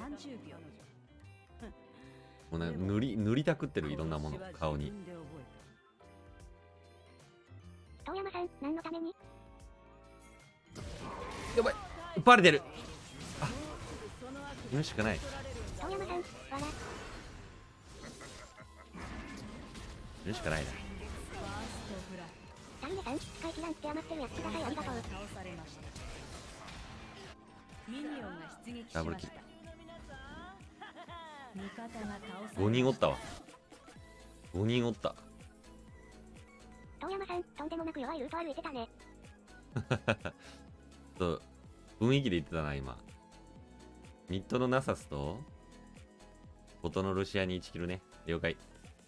もうね、塗りたくってる、いろんなもの顔に。 遠山さん、何のために？ やばい、バレてる。あ、死ぬしかない。 遠山さん、わら。 死ぬしかないな。 ダリネさん、使い切らんって余ってるやつください、ありがとう。 ダブルキル。5人おったわ。5人おった。 遠山さん、とんでもなく弱いルート歩いてたね。 そう、雰囲気で言ってたな、今。ミッドのナサスと、ボのロシアに1キルね。了解。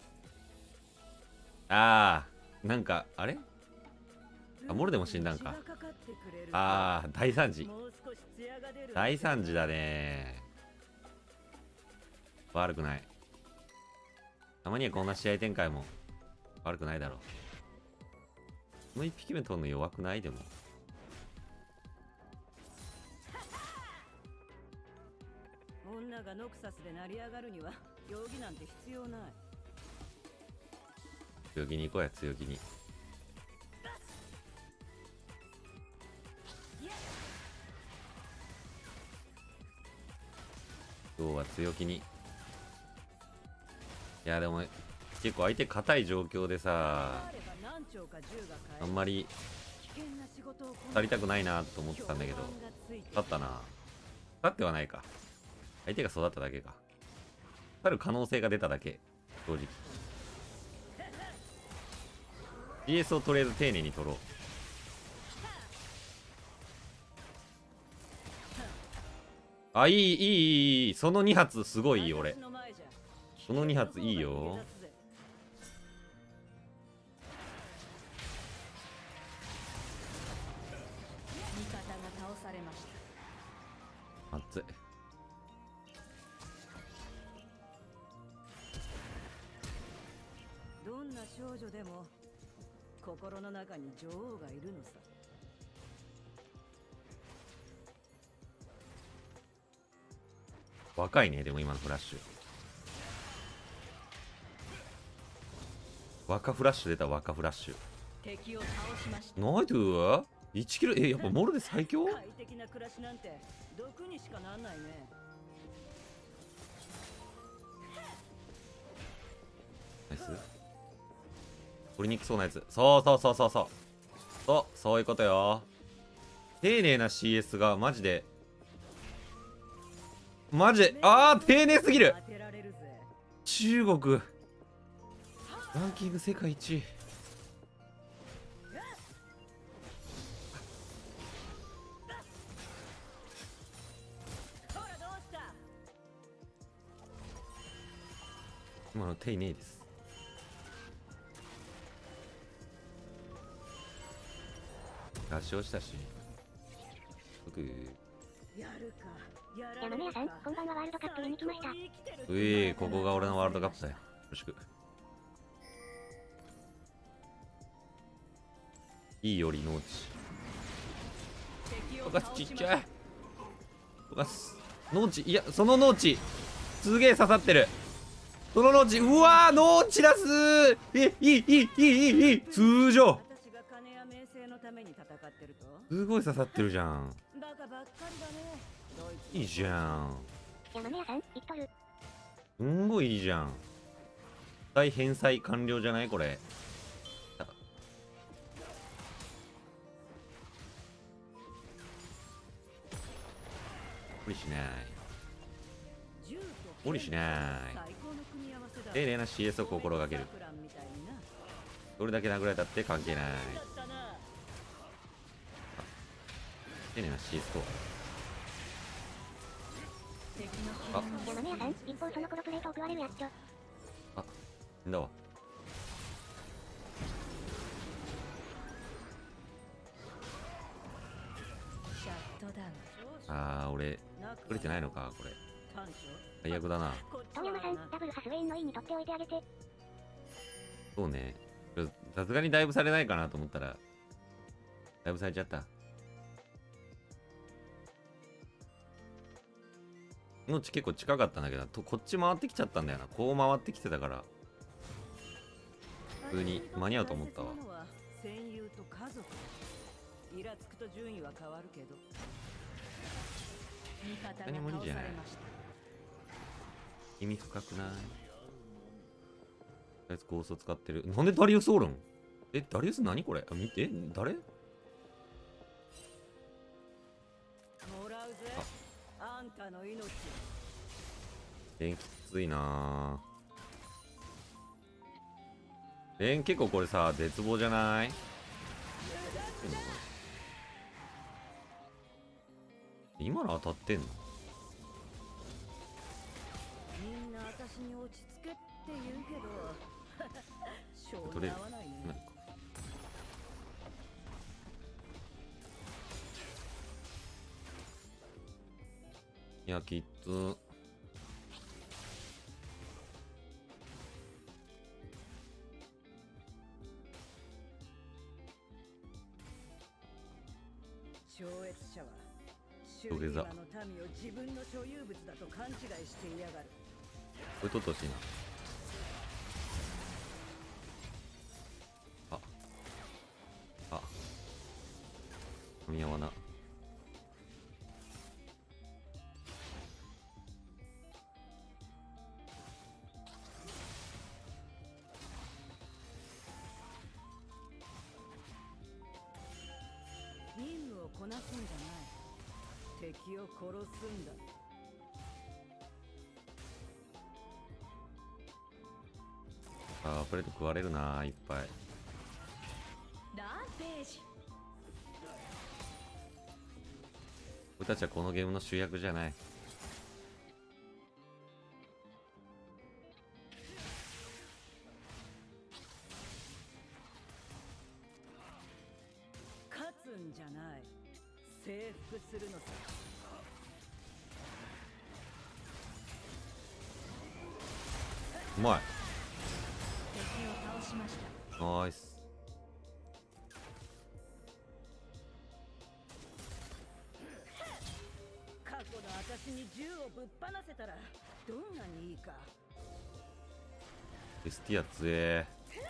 なんか、あれあ、モルでも死んだんか。大惨事。大惨事だね。悪くない。たまにはこんな試合展開も悪くないだろう。この1匹目取るの弱くない？でも。 女がノクサスで成り上がるには容疑なんて必要ない。 強気に行こうや、強気に。今日は強気に。いやでも結構相手硬い状況でさ、あんまり足りたくないなと思ってたんだけど、勝ったな。勝ってはないか。相手が育っただけか。去る可能性が出ただけ、正直。CS をとりあえず丁寧に取ろう。あ、いい。その2発すごいいい、俺。その2発いいよ。熱い。 どんな少女でも心の中に女王がいるのさ。 若いね、でも今のフラッシュ。若フラッシュ出た、若フラッシュ。 敵を倒しました。 ナイトゥー ?1 キル、やっぱモルで最強？ 快適な暮らしなんて毒にしかなんないね。 ナイス。取りにくそうなやつ。そういうことよ。丁寧な CS がマジで、丁寧すぎる。中国ランキング世界一位。今の丁寧です。合唱したし僕山根屋さん、こんばんは。ワールドカップ見に来ました。 ここが俺のワールドカップだよ。よろしく。いいより農地。バカちっちゃい。農地、いや、その農地すげえ刺さってる。その農地、うわー、農地だすー。いい通常すごい刺さってるじゃん。いいじゃん。 山根屋さん、生きとる。 すんごいいいじゃん。大返済完了じゃないこれ。無理しない。無理しない。丁寧な CS を心がける。どれだけ殴られたって関係ない。丁寧な CS とは。 山根屋さん、一方その頃プレートを食われるやっちょ。 死んだわ。俺作れてないのかこれ。最悪だな。 遠山さん、ダブルハスウェインの E に取っておいてあげて。 そうね。さすがにだいぶされないかなと思ったらだいぶされちゃった。 命結構近かったんだけどこっち回ってきちゃったんだよな。こう回ってきてたから普通に間に合うと思ったわ。 戦友と家族。イラつくと順位は変わるけど。味方が何も無理じゃない。 倒されました。 意味深くない？あいつゴースト使ってる。なんでダリウスおるん？え、ダリウス何これ？あ、見て、誰？ もらうぜ。あんたの命。 レンきついなぁ。レン結構これさ、絶望じゃない？今の当たってんの？ みんな私に落ち着けって言うけど性取れるに合わないね。 なんかいや、きつ。 超越者は周囲土下座の民を自分の所有物だと勘違いしていやがる。 これ取ってほしいな。あ噛み合わな。 任務をこなすんじゃない。敵を殺すんだ。 あー、プレート食われるな、いっぱい。 ランページ。 俺たちはこのゲームの主役じゃない。 勝つんじゃない。征服するのさ。 うまい。 敵を倒しました。 ナイス。 過去の私に銃をぶっ放せたらどんなにいいか。 エスティア強え。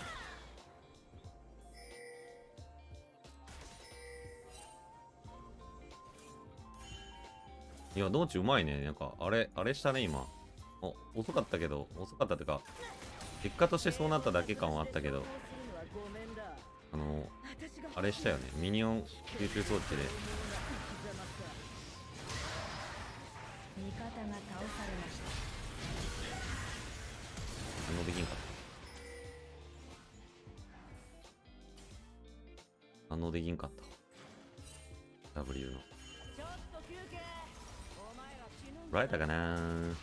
いや、道中うまいね。なんか、あれしたね、今。お、遅かったけど、遅かったってか、結果としてそうなっただけ感はあったけど、あれしたよね。ミニオン集中装置で。 味方が倒されました。 反応できんかった。反応できんかった。W の。 ちょっと休憩。お前ら死ぬんだ。 取られたかな。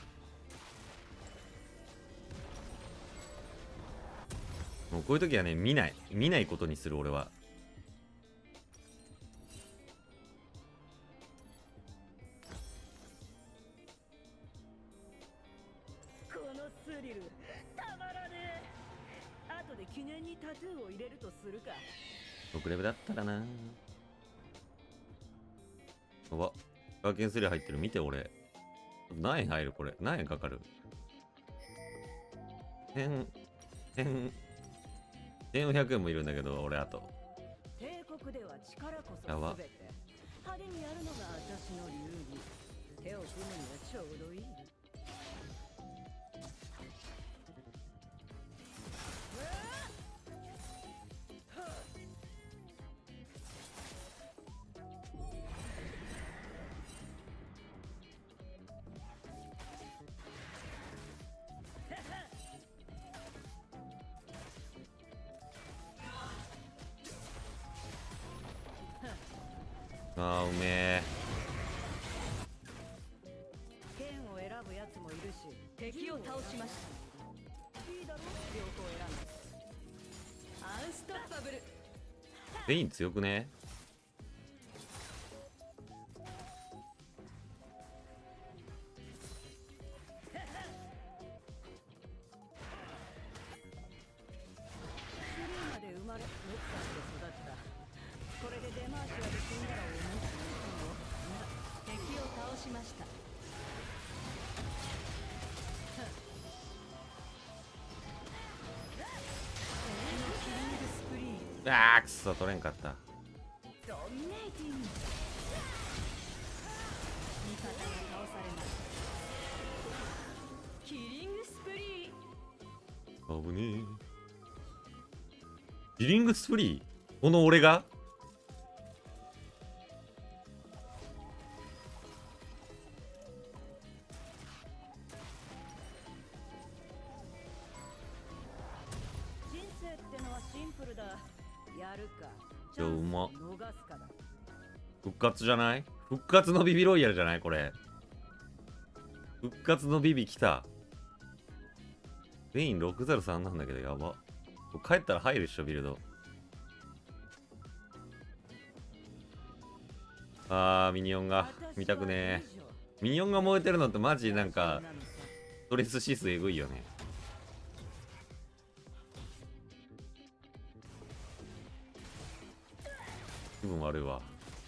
もうこういう時はね、見ないことにする俺は。 このスリルたまらねえ。後で記念にタトゥーを入れるとするか。 6レベルだったらな。やば。ガーケンスリー入ってる。見て俺。何円入るこれ。何円かかる？1400円もいるんだけど、俺あと。 帝国では力こそやば全て。派手にやるのが私の流儀。手を組むにはちょうどいい。 あー、うめえ。 剣を選ぶやつもいるし、 敵を倒しました。 いいだろ、両方選んで。 アンストッパブル。 ベイン強くね？ スリーまで生まれ、ノクサスで育った。これでデマーシアで死んだら思う。 敵を倒しました。 あーくそ取れんかった。 ドミネーティング。味方が倒されました。キリングスプリー。 危ねえ。キリングスプリー、この俺が人生ってのはシンプルだ。やるか。 いやうまっ。 チャンスを逃すかだ。 復活じゃない？復活のビビロイヤルじゃないこれ。復活のビビ来た。ベイン603なんだけどやば。帰ったら入るっしょビルド。あーミニオンが見たくねえ。ミニオンが燃えてるのってマジなんかストレス指数えぐいよね。気分悪いわ。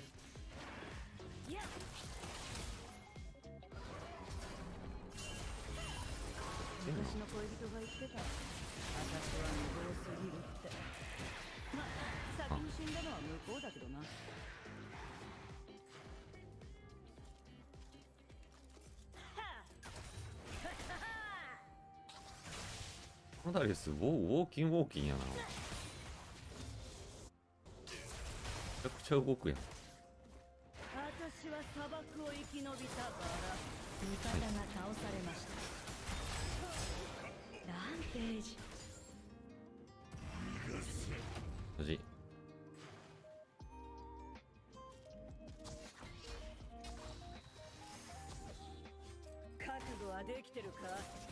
昔の恋人が言ってた。私は無謀すぎるって。ま、先に死んだのは向こうだけどな。 モダリスウォーキンやな。めちゃくちゃ動くやん。 私は砂漠を生き延びたバラ。味方が倒されました。ランページ。 マジ覚悟はできてるか。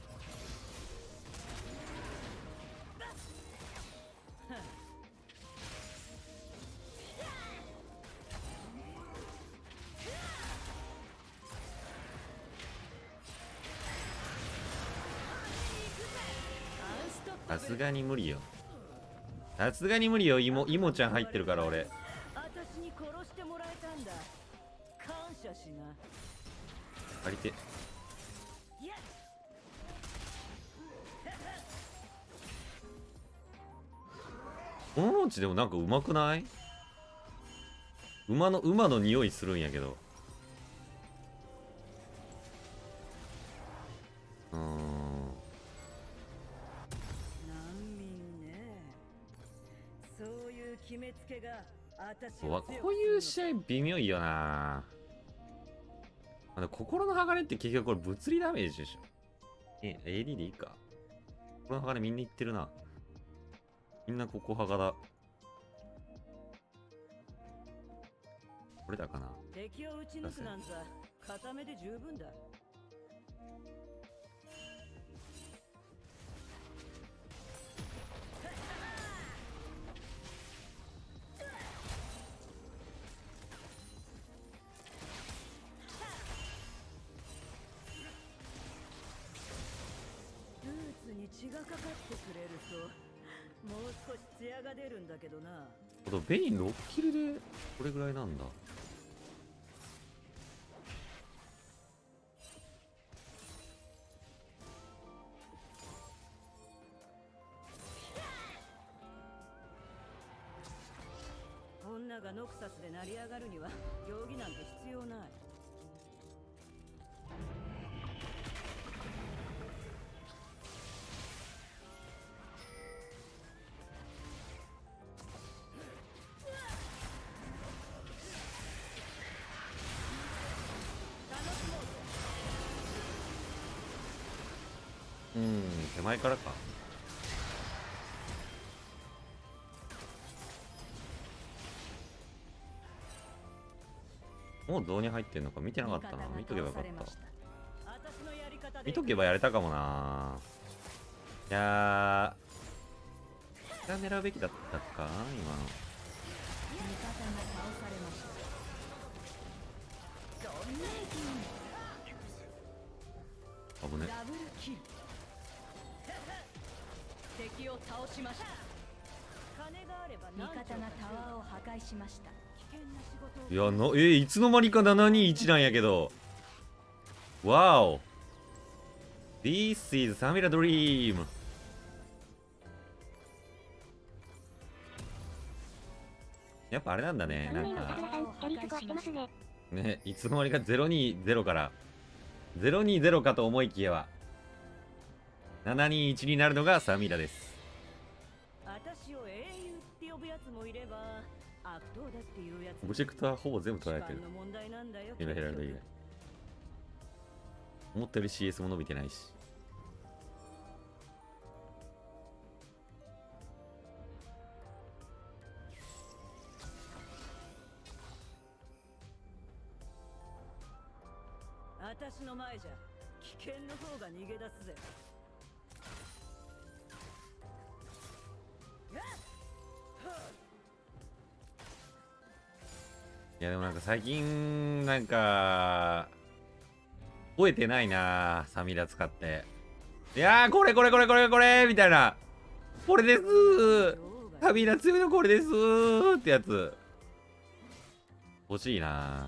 さすがに無理よ。さすがに無理よ。イモちゃん入ってるから俺。 私に殺してもらえたんだ。感謝しな。 借りて。このローチでもなんかうまくない？馬の匂いするんやけど。 決めつけが私わこういう試合微妙いよな。心の鋼って結局これ物理ダメージでしょ。AD でいいか。心の鋼みんな言ってるな。みんなここ鋼だ。これだかな。 敵を撃ち抜くなんざ片目で十分だ。血がかかってくれるともう少し艶が出るんだけどな。 ベイン6キルでこれぐらいなんだ。 女がノクサスで成り上がるには容疑なんて必要ない。 手前からか。もうどうに入ってんのか見てなかったな。見とけばよかった。見とけばやれたかもな。いやー、が狙うべきだったか今の。 味方が倒されました。ドミネーティング。 危ね。 ダブルキル。敵を倒しました。金があれば味方がタワーを破壊しました。 いやいつの間にか721なんやけど。わお。This is Samira Dream。 やっぱあれなんだね。なん 3名の板か、 倉さん、キャリースコアしてますね。 ね、いつの間にか020から、020かと思いきやは、721になるのがサミーダです。 私を英雄って呼ぶやつもいれば悪党だっていうやつもオブジェクトはほぼ全部取られてる主。観の問題なんだよ。 ヘラヘラヘラ以外。思ったより CS も伸びてないし。 私の前じゃ危険の方が逃げ出すぜ。 いやでもなんか最近なんか覚えてないな、サミダ使って。いやー、これみたいな、これですー、サミダ強いのこれですーってやつ欲しいな。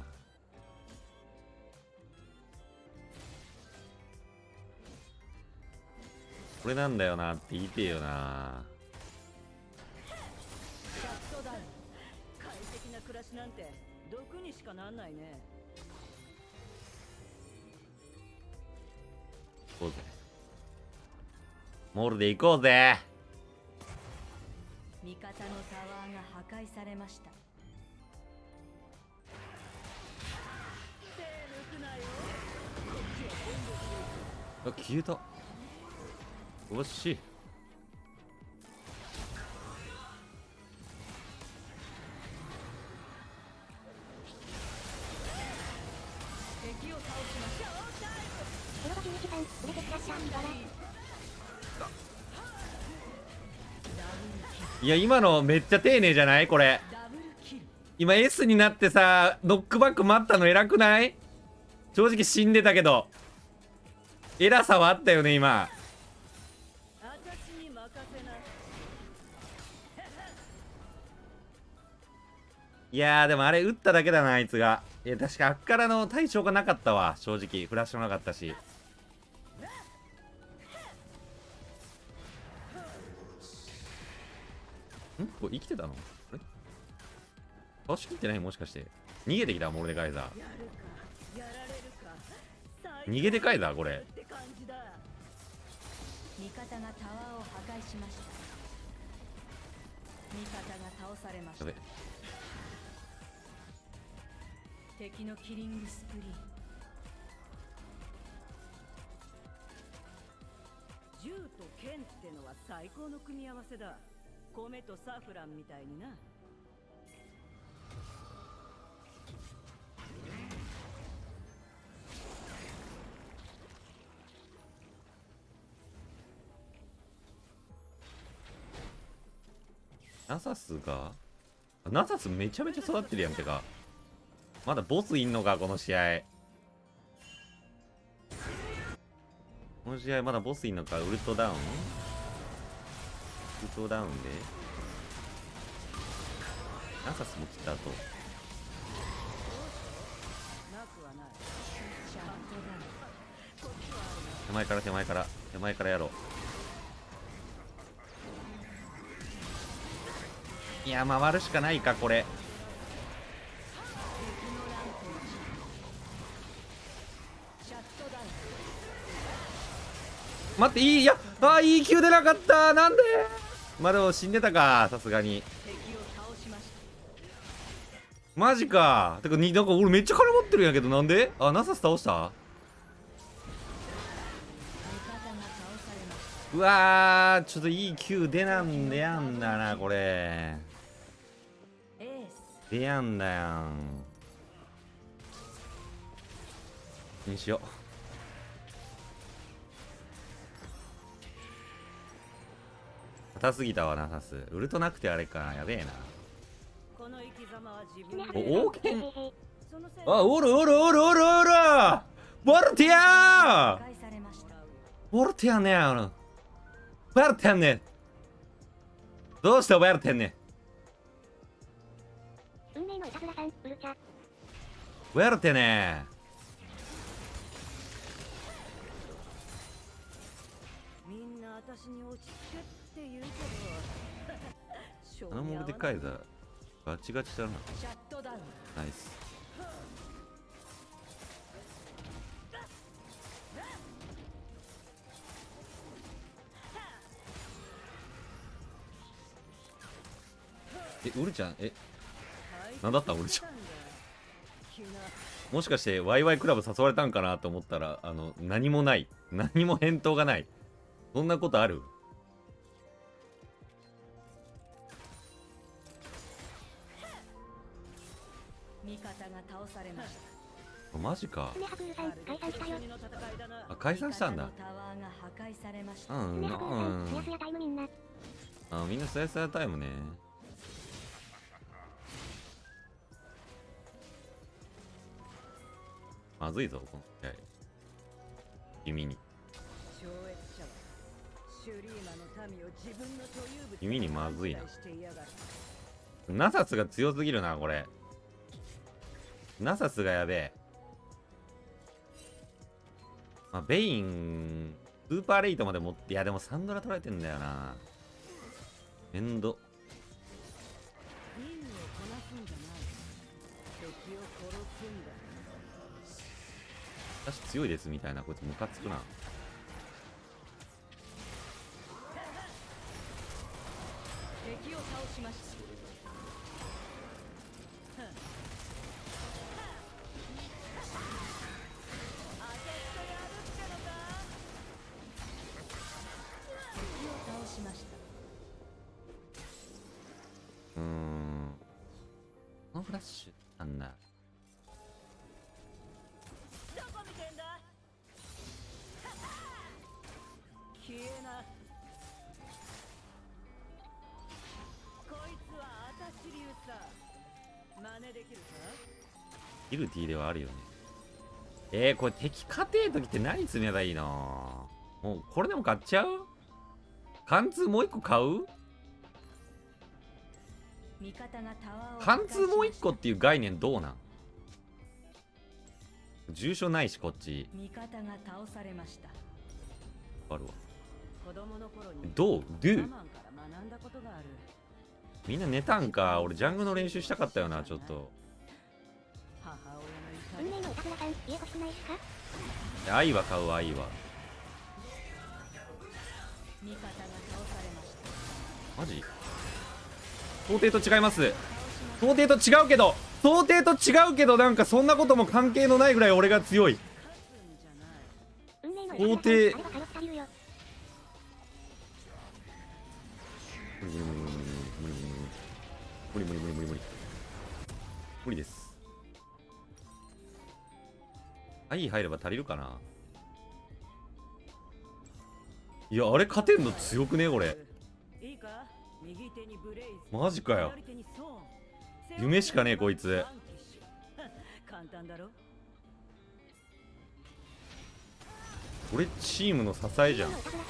これなんだよなって言いてえよな。 シャットダウン。快適な暮らしなんて毒にしかなんないね。 行こうぜ、モールで行こうぜ。 味方のタワーが破壊されました。手抜くなよ。 あ、消えた。よし。 敵を倒しました。 黒羽11さん、売れてきたったわら。 いや今のめっちゃ丁寧じゃないこれ。 ダブルキル。 今 S になってさ、ノックバック待ったの偉くない？正直死んでたけど偉さはあったよね今。 私に任せな。 いやーでもあれ撃っただけだなあいつが。いや確かあっからの対象がなかったわ正直。フラッシュもなかったし。これ生きてたの？あれ倒しきってない？もしかして逃げてきたモルデカイザー。 やるかやられるか。 逃げてカイザーこれ。 って感じだ。味方がタワーを破壊しました。味方が倒されました。 やべ、 敵のキリングスプリーン。銃と剣ってのは最高の組み合わせだ。米とサフランみたいにな。 ナサスが、ナサスめちゃめちゃ育ってるやん。てかまだボスいんのかこの試合。この試合まだボスいんのか。ウルトダウン、ウルトダウンでナサスも来た後。 なくはない。シャットダウン。こっちはあるな。 手前からやろう。いや回るしかないかこれ。 シャットダウン。 待って、いい球出なかった。なんで。まあでも死んでたかさすがに。 敵を倒しました。 マジか。てかなんか俺めっちゃ絡まってるんやけど。なんで。あ、ナサス倒した。 味方が倒されました。 うわー、ちょっといい球出なんでやんだなこれ。 エース。 出やんだやんにしよう。硬すぎたわナサス。ウルトなくてあれか。やべえな。 この生き様は自分常で。 お、王権。 そのせいであ、おるボルティアー。 破壊されました。 ボルティアねー。ボルティアね。どうしてボルティアね。 運命の板倉さん、ウルチャ。 ボルティアね。 みんな私に落ち着けって言うけどあのモルデカイザーガチガチだな。 シャットダウン。 ナイス。ウルちゃん、なんだったウルちゃん。もしかしてワイワイクラブ誘われたんかなと思ったら、何もない。何も返答がない。そんなことある？ 味方が倒されました。 マジか。 スネハプールさん、解散したよ。 あ、解散したんだ。 味方のタワーが破壊されました。 スネハプールさん、すやすやタイムみんな。 みんなスヤスヤタイムね。まずいぞ、この試合。君に。 超越者はシュリーマの民を自分の所有物君にまずいな。 していやがる。 ナサスが強すぎるな、これ。ナサスがやべえ。まあ、ベイン、スーパーレイトまで持って、いやでもサンドラ取られてんだよな。エンド。 任務をこなすんじゃない。敵を殺すんだ。 私強いですみたいな、こいつムカつくな。 敵を倒しました。 このフラッシュなんだ。 どこ見てんだ。消えな。こいつは私流さ。真似できるか。 ギルティではあるよね。これ敵勝てえ時って何積めばいいの？もうこれでも買っちゃう？貫通もう一個買う？ 味方がタワーを貫通もう一個っていう概念どうなん？重傷ないしこっち。 味方が倒されました。 あるわ。 子供の頃にどうドゥママンから学んだことがある。 みんな寝たんか。俺ジャングの練習したかったよな、ちょっと。 母親の運命の板倉さん、家欲しくないっすか？ 愛は買うわ、愛は。 味方が倒されました。 マジ？想定と違います。想定と違うけど、想定と違うけど、なんかそんなことも関係のないぐらい俺が強い。想定。無理無理無理無理無理無理無理無理です。愛入れば足りるかな。いや、あれ勝てんの強くねこれ。マジかよ。夢しかねえこいつ。俺チームの支えじゃん。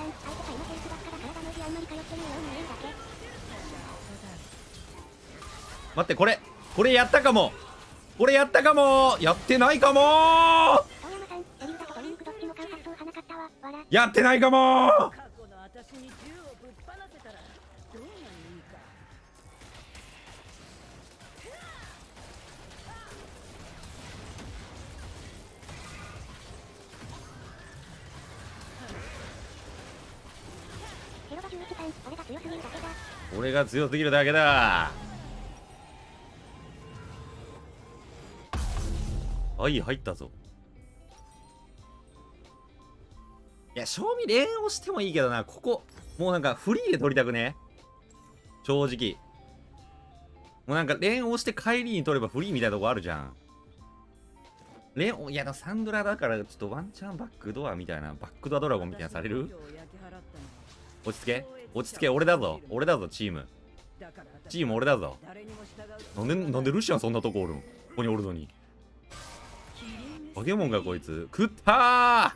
待って、これやったかも。これやったかも。やってないかも。やってないかも。俺が強すぎるだけだ。愛入ったぞ。いや、賞味連をしてもいいけどな。ここもうなんかフリーで取りたくね。正直もうなんか連をして帰りに取ればフリーみたいなとこあるじゃん。いやでもサンドラだからちょっとワンチャンバックドアみたいな、バックドアドラゴンみたいなされる。落ち着け落ち着け。俺だぞ俺だぞ。チーム俺だぞ。なんでルシアンそんなとこおるん。ここにおるのに。バケモンがこいつ食った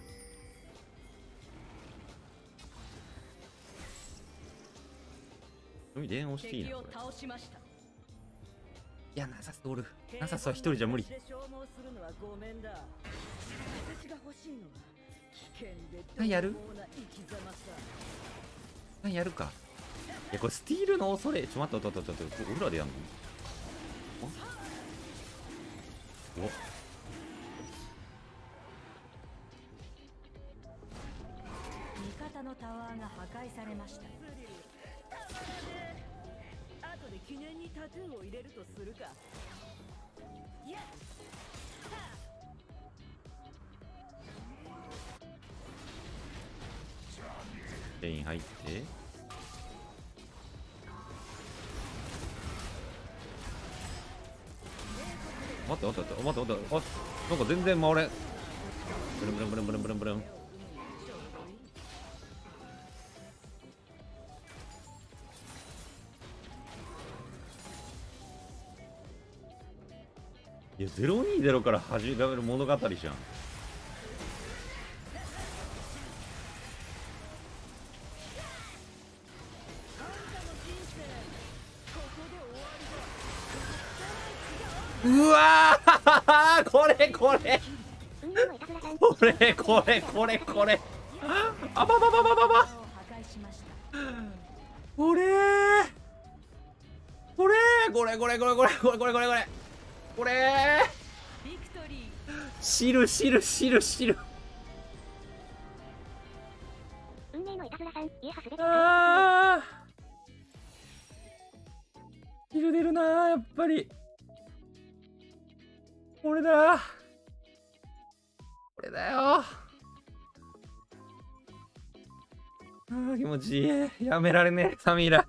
ー。電話していいなこれ。いや、ナサスおる。ナサスは一人じゃ無理。何やる？何やるか。いや、これスティールの恐れ。待って、裏でやんの？ お味方のタワーが破壊されました。後で記念にタトゥーを入れるとするか。いやレイン入って待って待って待って待って待って、あ、なんか全然回れん。ブルンブルンブルンブルンブルンブルン。いや020から始める物語じゃん。うわーこれこれ運命のいたずらさん。 これこれこれこれあばばばばばばこれこれこれこれこれこれこれこれこれこれこれ知る知る知る知る。 運命のいたずらさん。イエハすべてあー知る出るなー、やっぱりこれだこれだよ。あー気持ちいい。やめられねえサミーラ。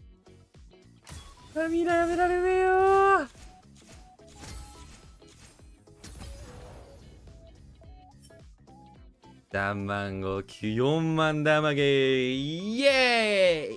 サミーラやめられねえよー。3万5、4万ダマゲーイエ